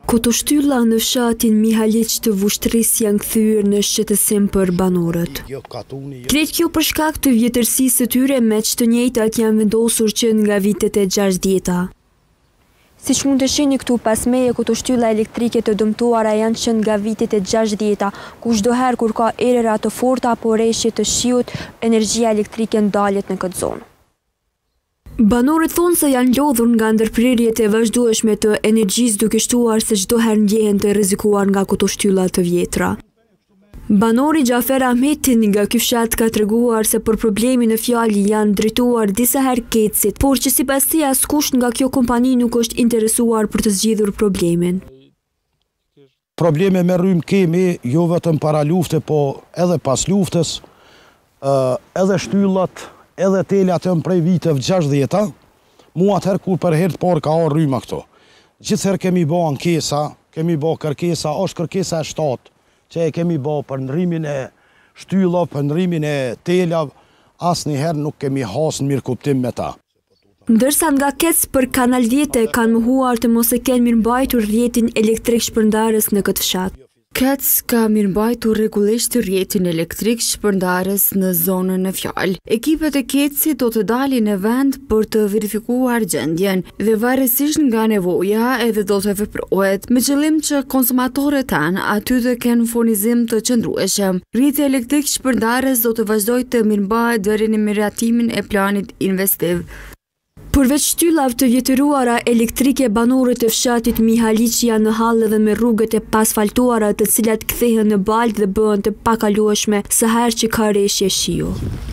Këto shtylla në fshatin Mihaliq të Vushtrisë janë kthyer në shqetësim për banorët. Krejt kjo për shkak të vjetërsisë së tyre, me që të njëjtat janë vendosur që nga vitet e 60-ta. Siç mund të shihni këtu pas meje, këto shtylla elektrike të dëmtuara janë që nga vitet e 60-ta, ku çdoherë kur ka erëra të forta apo rreshje të shiut, energjia elektrike ndalet në këtë zonë. Banorët thonë se janë lodhur nga ndërprerjet e vazhdueshme të energjisë, duke shtuar se çdoherë ndjehen të rrezikuar nga këto shtylla të vjetra. Banori Xhafer Ahmeti nga ky fshat ka treguar se për problemin në fjalë janë drejtuar disa herë KEC-it, por që sipas tij askush nga kjo kompani nuk është interesuar për të zgjidhur problemin. Probleme me rrymë kemi, jo vetëm para lufte, po edhe pas luftës, edhe shtyllat, edhe telat janë prej viteve 60-ta, mu atëherë kur për herë të parë ka arë rryma këto. Gjithëherë kemi bo ankesa, kemi bo kërkesa, është kërkesa e shtatë, që e kemi bo për ndrimin e shtyllave, për ndrimin e telave, asnjëherë nuk kemi hasë në mirë kuptim me ta. Ndërsa nga KEC për Kanal 10 kanë mohuar të mos e kenë mirëmbajtur rrjetin elektrik shpërndarës në këtë fshat. KEC ka mirëmbajtur rregullisht rrjetin elektrik shpërndarës në zonën e fjalë. Ekipet e KEC-it do të dalin në vend për të verifikuar gjendjen dhe varësisht nga nevoja edhe do të veprohet me qëllim që konsumatorët tanë aty të kenë furnizim të qëndrueshëm. Rrjeti elektrik shpërndarës do të vazhdojë të mirëmbahet deri në miratimin e planit investiv. Përveç shtyllave të vjetëruara elektrike, banorët e fshatit Mihaliq janë në hall edhe me rrugët e pasfaltuara, të cilat kthehen në balë dhe bëhen të pakalueshme sa herë që ka rreshje shiu.